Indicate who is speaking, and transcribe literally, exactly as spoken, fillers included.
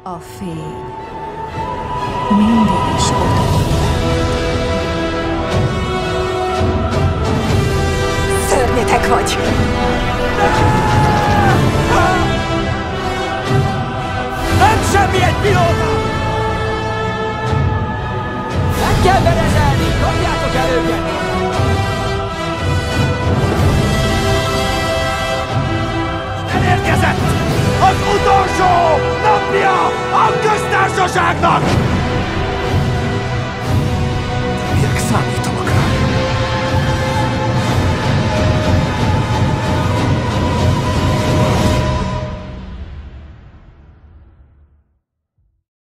Speaker 1: A fény mindig is ott volt. Szörnyetek vagy!
Speaker 2: Nem semmi egy pilóta! Meg kell berezelni! Dobjátok el őket! Elérkezett az utolsó napja a köztársaságnak!